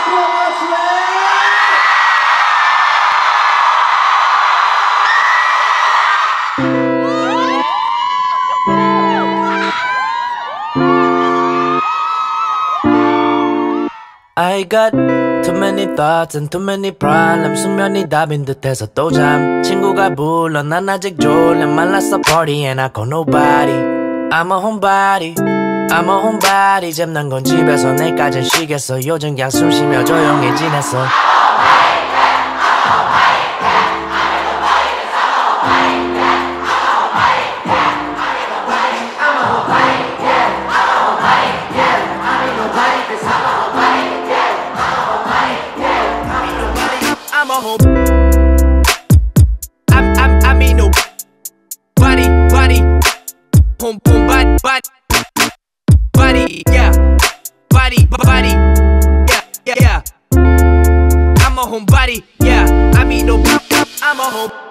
I got too many thoughts and too many problems. 숙면이 답인 듯해서 또 잠. 친구가 불러 난 아직 졸려 말랐어 party and I call nobody. I'm a homebody, I'm a homebody. 잼난 건 집에서 내일까진 쉬겠어. 요즘 그냥 숨 쉬며 조용히 지냈어. I'm a home. I mean no body, home, body, yeah, body, yeah. I'm a homebody, yeah. I mean no, I'm a home.